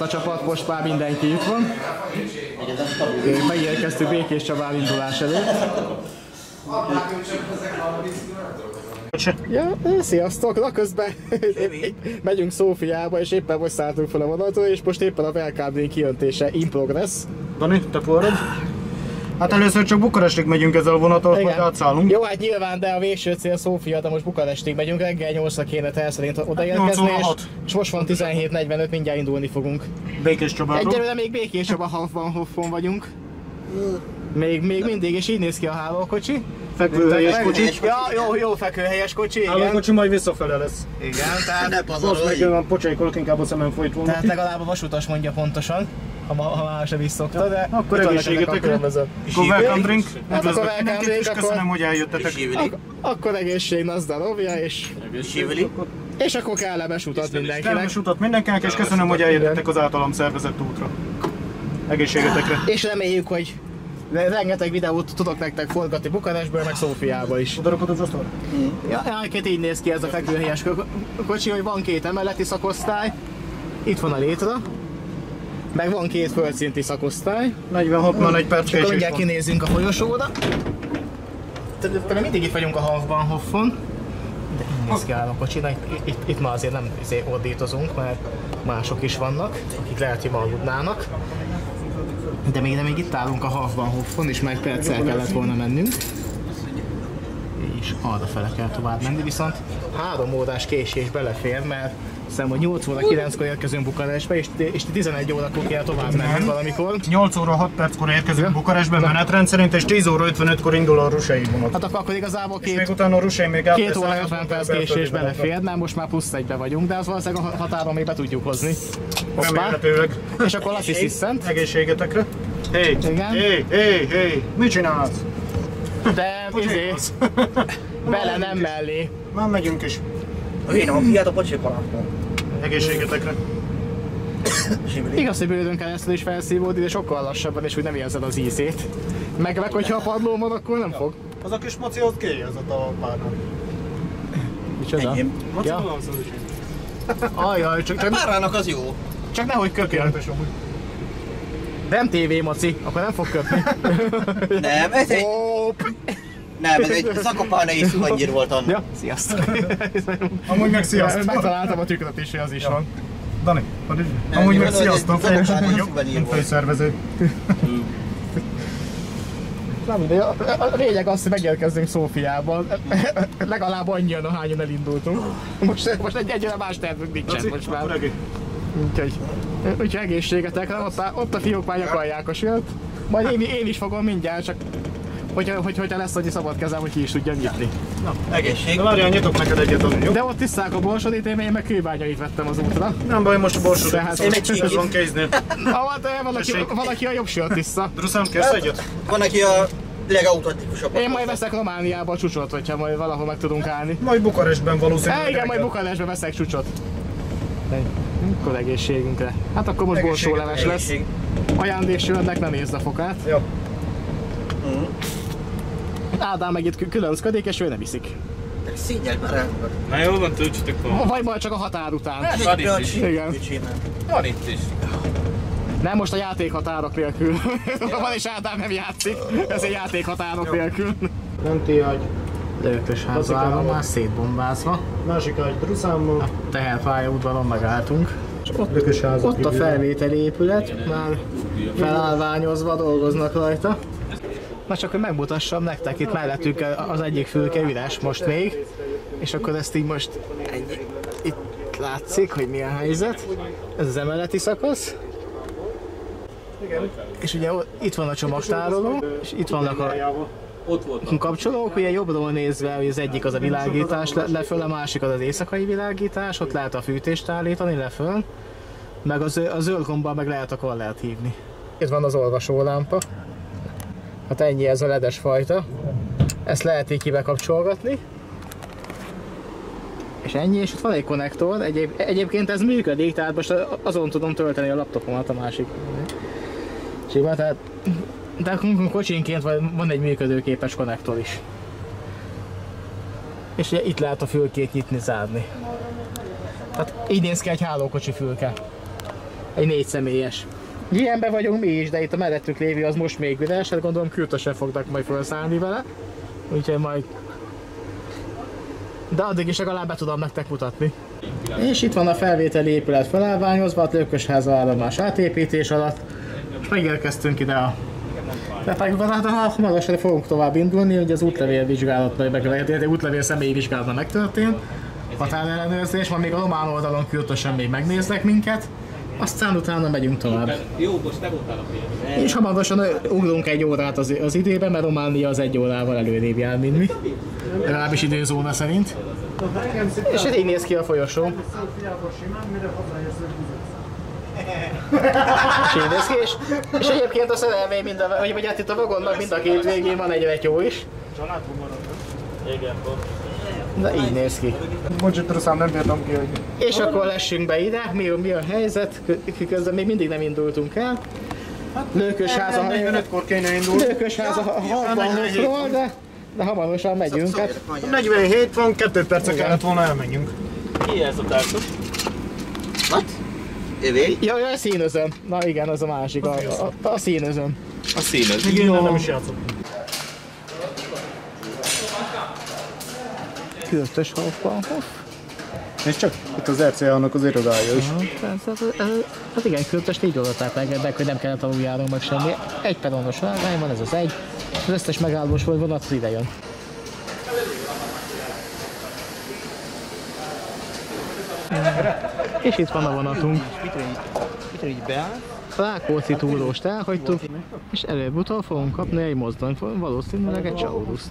a csapat, most már mindenki itt van. Megérkeztünk Békés Csaba indulás előtt. Ja, sziasztok! Na közben megyünk Szófiába, és éppen most szálltunk fel a vonatról, és most éppen a felkáblénk kijöntése in progress. Dani, te forrad? Hát először csak Bukarestig megyünk ezzel a vonattal, majd átszállunk. Jó, hát nyilván, de a végső cél Szófia, de most Bukarestig megyünk, reggel 8-ra kéne terv szerint odaérkezni, és most van 17:45, mindjárt indulni fogunk. Békés Csabáról. Egyelőre még Békés Csaba Hauptbahnhofon vagyunk. Még mindig, és így néz ki a hálókocsi. Fekvőhelyes kocsi. Ja, jó fekvőhelyes kocsi, igen. Hálókocsi majd visszafele lesz. Igen, tehát... Most meg olyan pocsékolok, inkább a szemem folyt volna. Tehát legalább a vasutas mondja pontosan, ha más sem visszokta, de... Akkor egészségetekre. Akkor welcome drink. Üdvözlök mindenkit, és köszönöm, hogy eljöttetek. Akkor egészség, na zdarovja, és akkor kellemes utat mindenkinek. Kellemes utat mindenkinek, és köszönöm, hogy eljöttetek az általam szervezett útra. Egészségetekre. És reméljük, hogy rengeteg videót tudok nektek forgatni Bukarestből, meg Szófiába is. Odarakod az asztalra? Ja, így néz ki ez a fekvőhelyes kocsi, hogy van 2 emeleti szakosztály, itt van a létra, meg van 2 földszinti szakosztály. 46-61 perc és akkor mindjárt kinézzünk a folyosóra. Tehát mindig itt vagyunk a Hauptbahnhofon. De így néz ki a kocsi, itt már azért nem ordítozunk, mert mások is vannak, akik lehet, hogy aludnának. De még itt állunk a Hauptbahnhofon, és már perccel kellett volna mennünk. És arra fele kell tovább menni, viszont 3 órás késés belefér, mert hiszem, hogy 8 óra 9-kor érkezünk Bukarestbe, és 11 órakor kell tovább menni valamikor. 8 óra 6 perckor érkezünk Bukarestbe menetrend szerint, és 10 óra 55-kor indul a Rusei vonat. Hát akkor igazából 2 óra 50 perc késés belefér, mert most már +1-be vagyunk, de az valószínűleg a határon még be tudjuk hozni. Remélhetőleg. És akkor Laci sziszent. Egészségetekre. Hey, mit csinálsz? De bele nem mellé. Már megyünk is. Én a fiát a pocsékolámmal. Egészségetekre. Igaz, hogy bőrön keresztül is felszívódik, de sokkal lassabban, és úgy nem érzed az ízét. Meg hogyha a padlón van, akkor nem fog. Az a kis maci, az kélyezett a párnál. Micsoda? Maci Ja. van szó is. Ajaj, csak Párnának az jó. Csak nehogy köpjön. De nem TV maci, akkor nem fog köpni. Nem, ez egy... Nem, ez egy szakopárnai szuhanygyír volt annak. Ja, sziasztok. Amúgy meg sziasztok. Megtaláltam a tükröt is, hogy az is van. Dani, amúgy meg sziasztok. Én főszervező. Nem, de a lényeg az, hogy megérkezzünk Szófiában. Legalább annyian, ahányan elindultunk. Most egyre más tervünk nincsen most már. Úgyhogy egészségetekre, ott a fiúk már nyakalják a sört. Majd én is fogom mindjárt, csak hogyha lesz annyi szabad kezem, hogy ki is tudjam nyitni. Na, egészség. De várjál, nyitok neked egyet, Dani, jó? De ott tiszták a borsodit, én meg kőbányait vettem az útra. Nem baj, most a borsodit. Én egy csíkit. Ez van kéznél. Valaki a jobb sört vissza. Druszám, kérsz egyet? Van, aki a legautentikusabb. Én majd veszek Romániába a csúcsot, hogyha majd valahol meg tudunk állni. Majd Bukarestben valószínűleg. Igen, majd Bukarestben veszek csúcsot. Akkor egészségünkre. Hát akkor most borsóleves lesz. Ajándéksörnek ne nézd a fokát. Jó. Ádám meg itt különzködik, és ő nem iszik. Szígyelj már el. Na jó van, töltsetek valamit. Vagy majd csak a határ után. Van itt is. Igen. Van itt is. Nem most a játékhatárok nélkül. Van és Ádám nem játszik, ezért játékhatárok nélkül. Menti ágy. Lőkös házállomás szétbombázva. Másik ágy Druszámmal. A teherpályaudvaron megálltunk. Ott a felvételi épület, már felállványozva dolgoznak rajta. Na csak hogy megmutassam nektek, itt mellettünk az egyik fülke üres most még, és akkor ezt így most itt látszik, hogy mi a helyzet. Ez az emeleti szakasz. És ugye itt van a csomagtároló, és itt vannak a kapcsolók, ugye jobbról nézve, hogy az egyik az a világítás leföl, a másik az az éjszakai világítás, ott lehet a fűtést állítani leföl, meg a zöld gombbal meg lehet a korlát hívni. Itt van az olvasólámpa. Hát ennyi ez a ledes fajta. Ezt lehet így kibekapcsolgatni. És ennyi, és ott van egy konnektor. Egyébként ez működik, tehát most azon tudom tölteni a laptopomat a másik. Tehát kocsinként van egy működőképes konnektor is. És ugye itt lehet a fülkét nyitni, zárni. Tehát így néz ki egy hálókocsi fülke. egy 4 személyes. Ilyenben vagyunk mi is, de itt a mellettünk lévő az most még üres, hát gondolom kürtösen fognak majd felszállni vele. Úgyhogy majd... De addig is legalább be tudom nektek mutatni. És itt van a felvételi épület felállványozva, a Lökösháza állomás átépítés alatt. És megérkeztünk ide a befájúkat, hát hamarosan fogunk tovább indulni, hogy az útlevélvizsgálat, vagy útlevél személyi vizsgálat megtörtént. Határellenőrzés, van még a román oldalon kürtösen még megnéznek minket. Aztán utána megyünk tovább. Jó, most te voltál a pénz. És hamarosan ugrunk 1 órát az időben, mert Románia az 1 órával előrébb jár, mint mi. Legalábbis időzóna szerint. És így néz ki a folyosó. És így néz ki, és egyébként a szerelmény vagy hát itt a vagonnak mind a két végén van egy retyó is. Igen, De így néz ki. Bocsánat, szám, nem bírtam ki, hogy... És akkor lessünk be ide, mi a helyzet, közben még mindig nem indultunk el. Lökösháza 45-kor kéne indulni. Lökösháza halkbanhofról, de hamarosan megyünk. Hát. 47 van, 2 perce kellett volna elmenjünk. Ki ez a társas? What? Övé? Ja, a színözöm. Na igen, az a másik, a színözöm. A színez. Még innen nem is játszottam. Kürtös halkbanhof. És csak itt az RCA-nak az irodája is. Hát igen, kürtöst így oldották meg, hogy nem kellett aluljáron meg semmi. Egy peronos vágány van, ez az egy. Az összes megállós vonat az ide jön. És itt van a vonatunk. Rákóczi túlóst elhagytuk, és előbb-utóbb fogunk kapni egy mozdony, valószínűleg egy Csauruszt.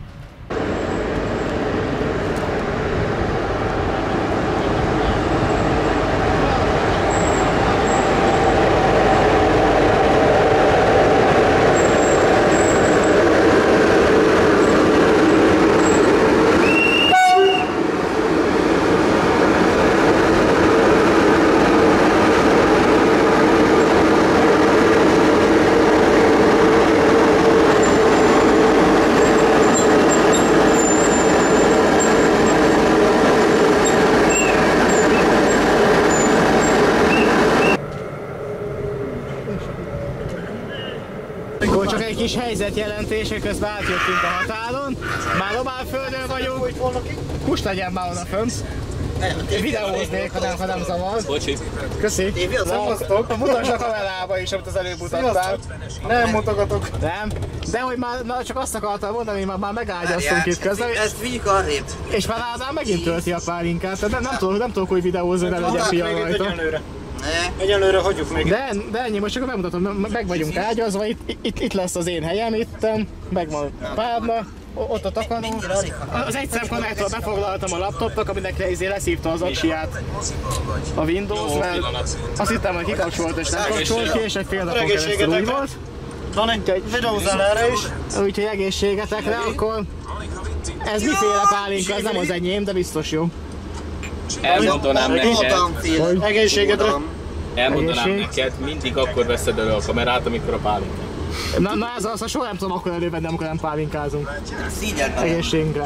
Kis helyzetjelentése, közben átjöttünk a határon. Már román földön vagyunk. Húst legyen már oda fönt. Videóznék, ha nem zavar. Bocsi. Köszi. Mutasd a kamerába is, amit az előbb mutattál. Nem mutogatok. Nem. De hogy már csak azt akartam mondani, hogy már megágyaztunk itt közben. Ezt vigyük arrébb. És már Ádám megint tölti a pálinkát. Tehát nem tudok úgy videózni, ne legyen fia rajta. Egyenlőre hagyjuk még. De ennyi, most csak megmutatom, meg vagyunk ágyazva, itt lesz az én helyem, itten, megvan a párna, ott a takaró. Az egy szemkonnektor befoglaltam a laptopnak, aminek leszívta az aksiát a Windows, mert azt hittem, hogy kikapcsolt és nem kapcsolt ki, és egy fél napon keresztül úgy volt. Van egy videózál erre is. Úgyhogy egészségetekre, akkor ez miféle pálinka, ez nem az enyém, de biztos jó. Elmondanám neked. Egészségedre. Elmondanám neked, mindig akkor veszed elő a kamerát, amikor a pálinkát. Na ez az, soha nem tudom akkor elővenni, amikor nem pálinkázunk. Szígyeld meg. Egészségünkre.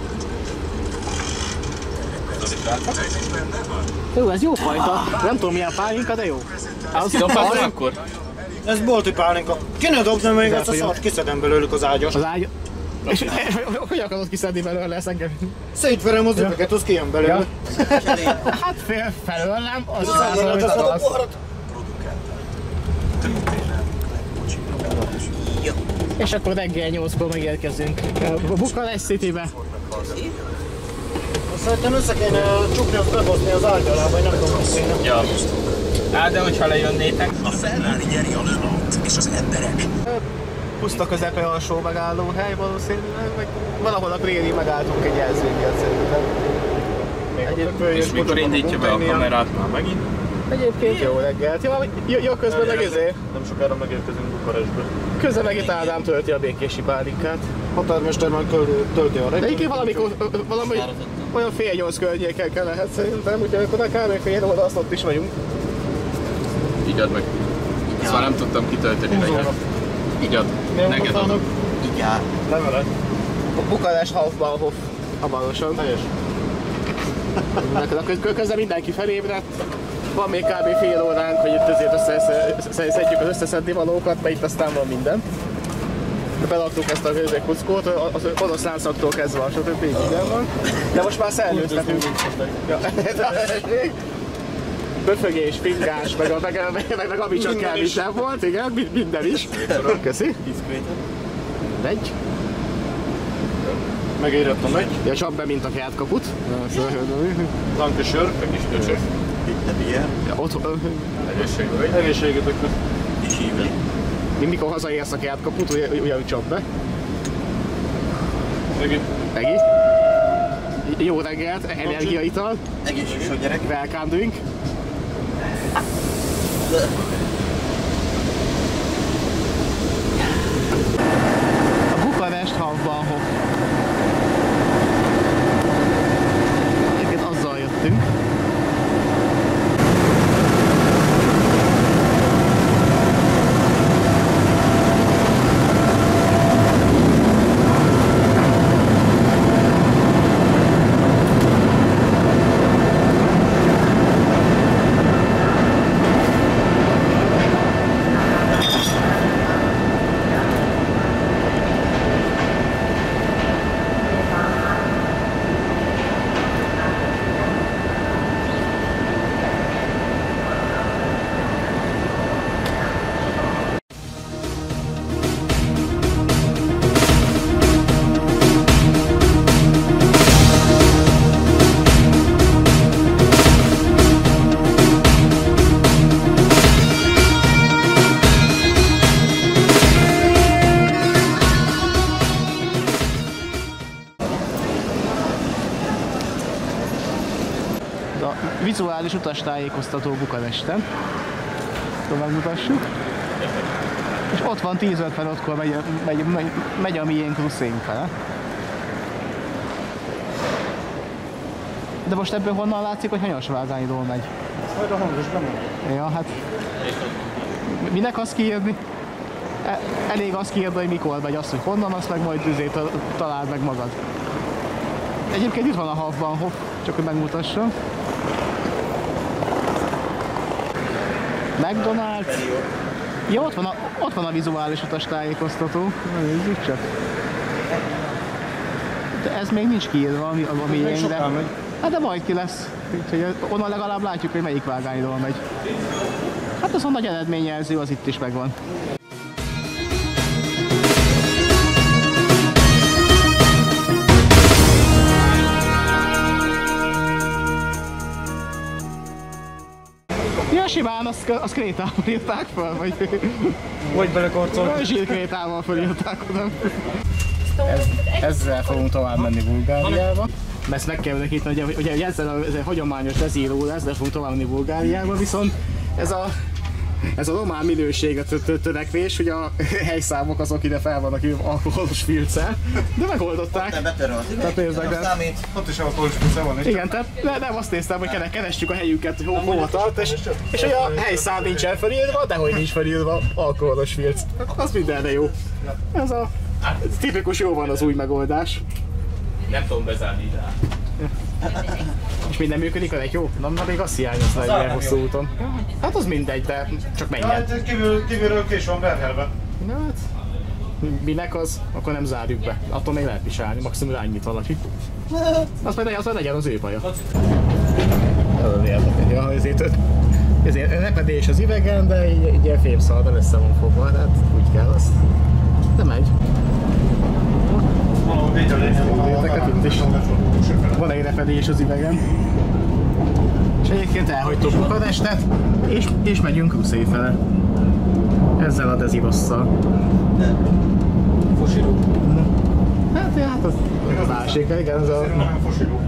Jó, ez jó fajta. Nem tudom milyen pálinka, de jó. Ezt kidobhatod akkor? Ez bolti pálinka. Ki ne dobd meg ezt a szart, kiszedem belőlük az ágyast. Az ágy... És hogy akarod kiszedni belőle ezt engem? Szétverem az üveget, az kijön belőle. Hát felőlem, az százal, amit akarsz. És akkor reggel 8-kor megérkezünk a Bukarest Citybe. Szerintem össze kéne csukni, azt bebozni az ágy alá, vagy nem tudom, hogy kéne. Ja. Hát de hogyha lejönnétek. A Ferrari nyeri a Le Mans-t, és az emberek. Puszta közepe alsó megállóhely valószínűleg, vagy valahol a Préri megálltunk egy jelzőnyel szerintem. És mikor indítja be a kamerát már megint? Egyébként jó reggelt. Jó közben meg ezért. Nem sokára megérkezünk Bukarestbe. Közben meg itt Ádám tölti a békési pálinkát. Határmester már tölti a reggelt. De egyébként valami olyan fél 8 környéken kell lehet szerintem, úgyhogy akkor akár még fél óra azt ott is vagyunk. Igyad meg. Ezt már nem tudtam kitölteni reggel. Igyad. Neked adok. Igyál. Leveled. A Bukarest Halfbahnhof hamarosan. Helyes. Közben mindenki felébredt. Van még kb. Fél óránk, hogy itt azért összeszedjük az összeszedni valókat, mert itt aztán van minden. Beladtuk ezt a kuckót, az orosz láncaktól kezdve, stb. Minden van. De most már szellőztetünk. Böfögés, pingás, meg ami csak kell, is nem volt, igen, minden is. Köszi. Egy. Megérettem egy. Ja, csap be, mint a kertkaput. Lankesör. Meg is köcsös. Itt nem ilyen. Ja, Egészségügy. Egészségetekre. És hívni. mikor hazaérsz a kertkaput, ugyanúgy csap be. Egi. Jó reggelt, energiaital. Egészséges a gyerek. Welcome drink. A Bukarest Hauptbahnhof. Egyébként azzal jöttünk. Vizuális utastájékoztató Bukaresten. Tovább mutassuk. És ott van 10:55-kor megy a miénk Ruszénk fele. De most ebből honnan látszik, hogy Hanyasvágányról megy? Majd a hangos bemond. Ja, hát... Minek azt kiírni? Elég azt kiírni, hogy mikor megy, azt, hogy honnan, azt meg majd találd meg magad. Egyébként itt van a Hauptbahnhof, csak hogy megmutassam. McDonald's. Ja, ott van a vizuális utastájékoztató. Nézzük csak. De ez még nincs kiírva, ami miénk, de... Hát de majd ki lesz. Úgyhogy onnan legalább látjuk, hogy melyik vágányról megy. Hát az a nagy eredményjelző, az itt is megvan. Ja, simán, azt krétával írták fel, vagy belekorcoltak. Zsírkrétával felírták oda. Ezzel fogunk tovább menni Bulgáriába. Ezt meg kell nekíteni, hogy ugye ezzel a hagyományos dezíró lesz, de fogunk tovább menni Bulgáriába, viszont ez a román minőség, a törekvés, hogy a helyszámok azok ide fel vannak alkoholos filccel, de megoldották. Tehát nézzek, de... Ott is alkoholos filccel van. Igen, tehát nem azt néztem, hogy keressük a helyünket, hova tart, és hogy a helyszám nincsen felírva, de hogy nincs felírva alkoholos filc. Az mindenre jó. Ez a tipikus jó van az új megoldás. Nem tudom bezárni rá. És minden működik, a jó? Na még azt hiányozna egy ilyen hosszú úton. Hát az mindegy, de csak menjen. Hát kívülről kés van berhelve. Na hát, minek az? Akkor nem zárjuk be. Attól még lehet pisálni, maximum rányít valaki. Az majd legyen az ő baja. Ez az érdekes. Ja, ezért repedés az üvegen, de így ilyen fémszaladdal össze van fogva, tehát úgy kell azt. De megy. Van egy repedés az üvegen. És egyébként elhagytuk Bukarestet, és megyünk Ruszé fele. Ezzel a dezirosszal. Fosiró. Hát az másik, igen, ez a... Fosiró.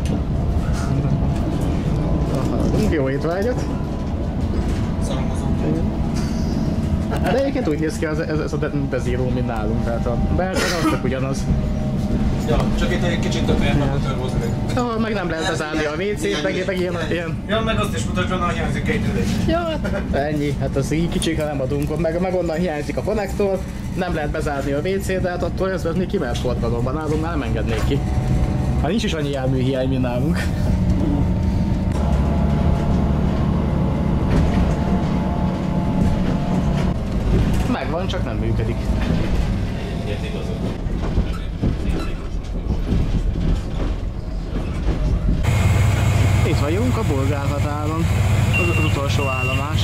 Jó étvágyat. De egyébként úgy néz ki ez a dezíró, mint nálunk, tehát a belter az csak ugyanaz. Ja, csak itt egy kicsit több ilyen napot hozni. Ahol meg nem lehet bezárni a WC-t, meg ilyen... Ja, meg azt is mutatja, onnan hiányzik egy ülés. Ja, ennyi, hát az így kicsikre nem adunk, meg onnan hiányzik a konnektor, nem lehet bezárni a WC-t, de hát attól ez még ki mehet forgalomban, nálunk már nem engednék ki. Hát nincs is annyi járműhiány, mint nálunk. megvan, csak nem működik. Itt vagyunk a bolgár határon, az utolsó állomás.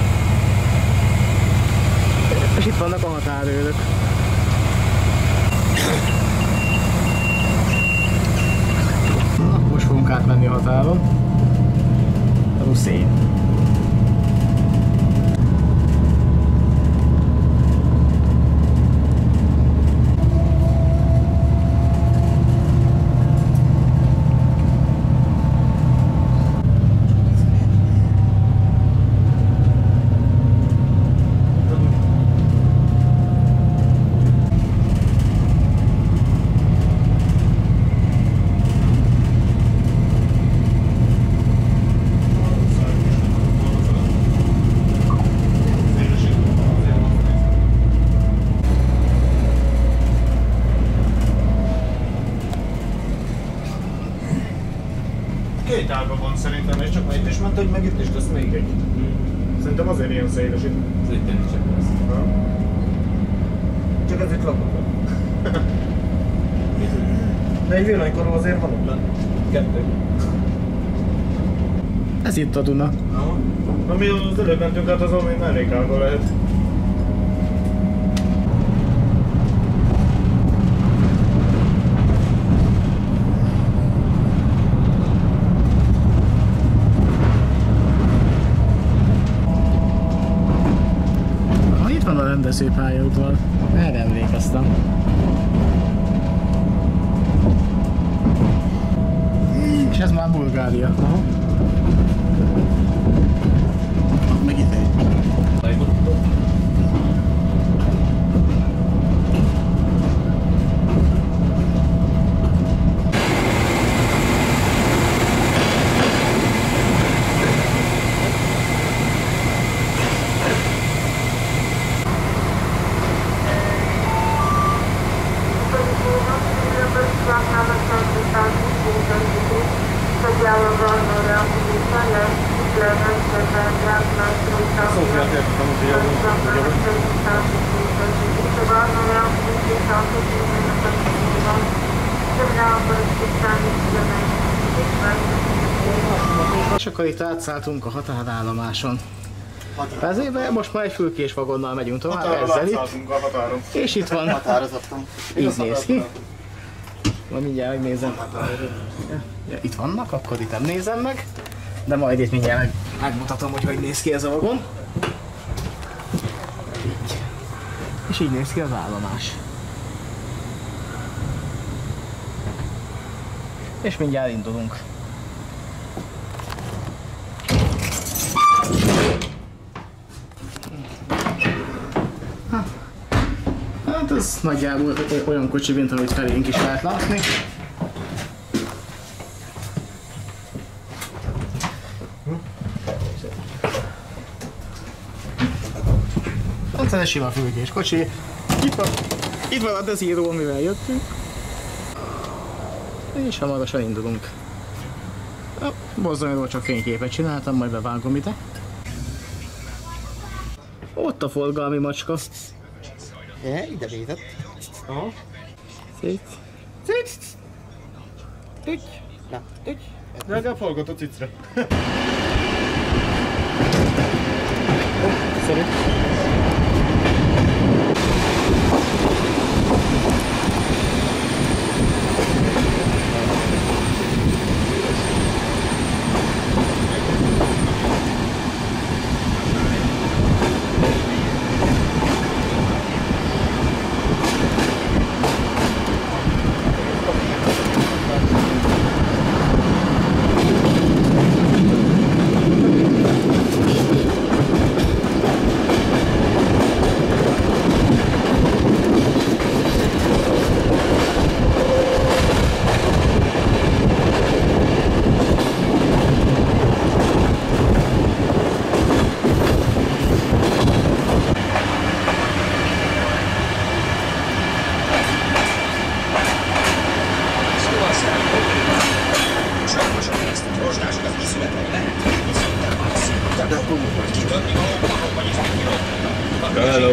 És itt vannak a határőrök. Na, most fogunk átmenni a határon. A Ruszén. Két ága van szerintem, és csak itt is ment egy, meg itt is lesz még egy. Szerintem azért ilyen széles itt. Ez itt nincs csak lesz. Csak ez itt lakott. De egy villanykorú azért van ott lenne. Kettő. Ez itt a Duna. Na mi az előbb mentünk át, azon még mellékága lehet. Itt van a rendezőpályaudvar. Erre emlékeztem. És ez már Bulgária. Meg itt egy. És akkor itt átszálltunk a határállomáson. Ezért most már egy fülkés vagonnal megyünk tovább, ezzel itt. A határon. És itt van. Határozottan. Így néz ki. Majd mindjárt megnézem. Ja, itt vannak, akkor itt nem nézem meg. De majd itt mindjárt megmutatom, hogy néz ki ez a vagon. Így. És így néz ki az állomás. És mindjárt indulunk. Hát ez nagyjából olyan kocsi, mint amit felénk is lehet látni. Hát ez egy sima fülkés kocsi. Itt van a dezíró, amivel jöttünk. És hamarosan indulunk. A mozdonyról csak fényképet csináltam, majd bevágom ide. Ott a forgalmi macska. Ide védett. Szét. Na, Legalább forgott a cicre. Szerint.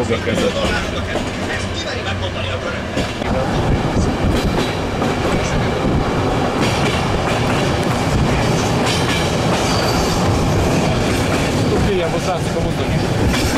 húzd a kezed. Hiába látszik a mozdony is.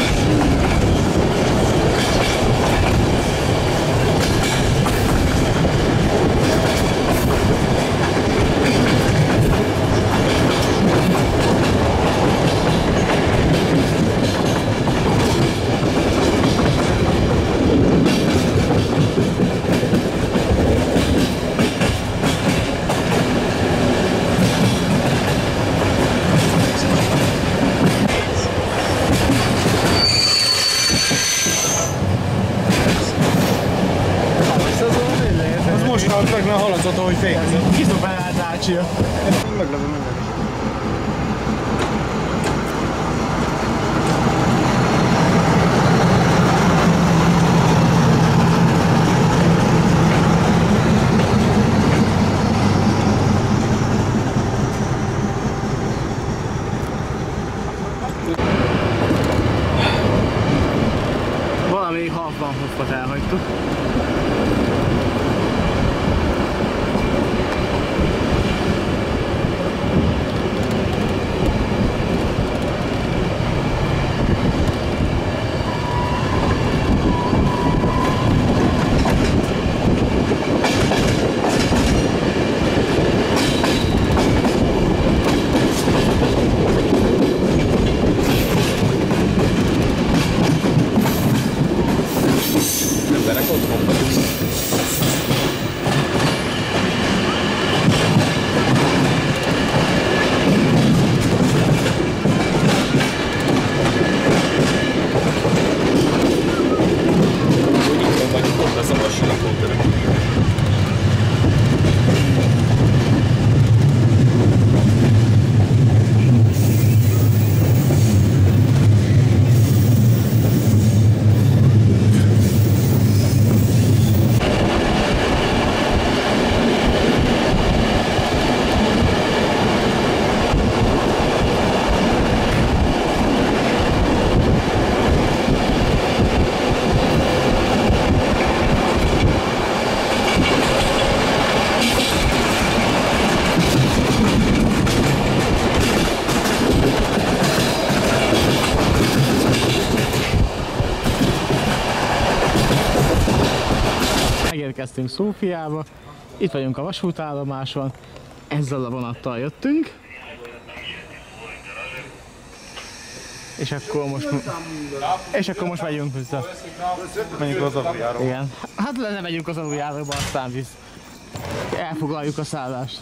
Meg már hallatszott, ahogy fékezett. Kidobál át Ácsia. Meglevő. Valami halfban hoppot elhagytuk. Emberek otthon vagyunk. Úgy otthon vagyunk, ott lesz a vassilakóterem. Megérkeztünk Szófiába, itt vagyunk a vasútállomáson, ezzel a vonattal jöttünk. És akkor most megyünk vissza. Menjünk az aluljáróba. Igen. Hát lemegyünk az aluljáróba, aztán elfoglaljuk a szállást.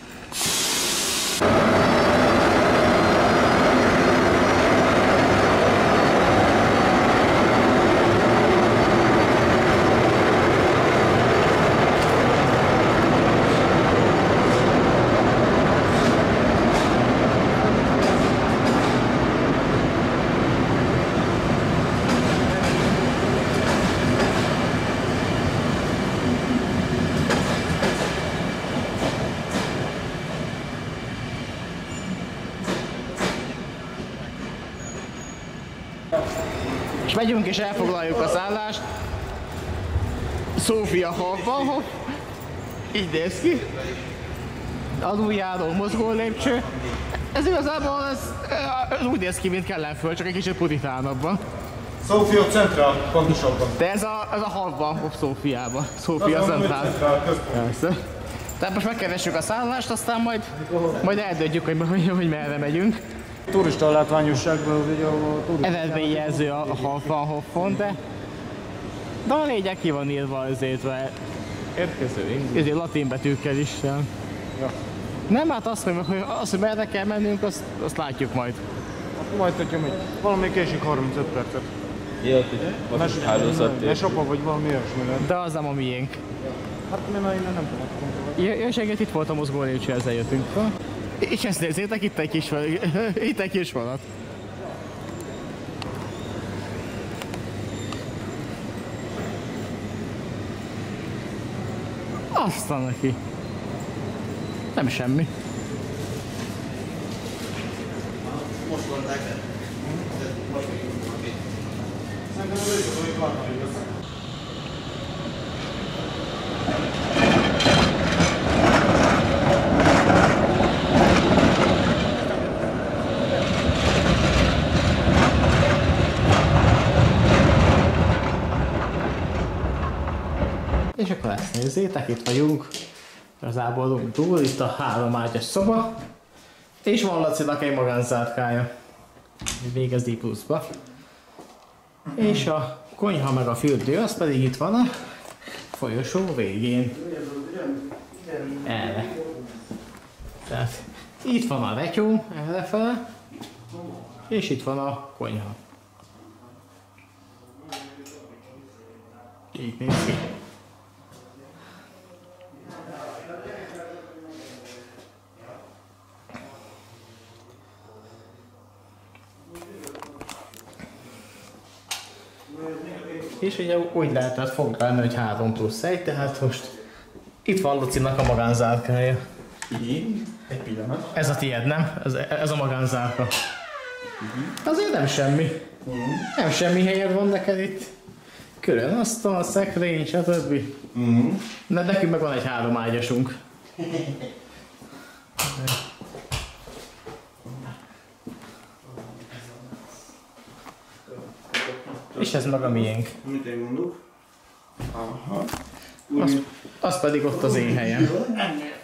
És megyünk és elfoglaljuk a szállást. Szófia Hauptbahnhof. Így néz ki. Aluljáró, mozgó lépcső. Ez igazából ez úgy néz ki, mint Kellenföld, csak egy kicsit puritánabban. Sofia Central, pontosabban. De ez a Hauptbahnhof Szófiában. Sofia Central. Persze. Tehát most megkeressük a szállást, aztán majd eldöntjük, hogy merre megyünk. Turista látványosságban ugye a turista. Eredményjelző a Hauptbahnhofon, de a lényeg ki van írva azért, ezért latin betűkkel is. Ja. Nem, hát azt, hogy merre kell mennünk, azt látjuk majd. Hát majd, hogyha megy. Valami késik 35 percet. Jó, hálózat. Ne sopa vagy valami olyasmi. De az nem a miénk. Hát mi már innen nem tudok. Jösséget, itt volt a mozgó lépcső, ezzel jöttünk. És ezt nézzétek, itt egy kis vonat. Aztán neki. Nem semmi. Most mondták el. És akkor ezt nézzétek, itt vagyunk, igazából túl, itt a 3 ágyas szoba, és van Lacinak egy magánzárkája, végez D+-ba. És a konyha meg a fürdő, az pedig itt van a folyosó végén. Erre. Tehát itt van a retyó, errefele, és itt van a konyha. Így néz ki. És ugye úgy lehetett foglalni, hogy 3+1, tehát most itt van Lacinak a magánzárkája. Egy pillanat. Ez a tiéd, nem? Ez a magánzárka. Azért nem semmi. Nem semmi helyed van neked itt. Külön asztal, szekrény, stb. De nekünk meg van egy 3 ágyasunk. És ez meg a miénk. Mit én mondok? Aha. Az pedig ott az én helyem.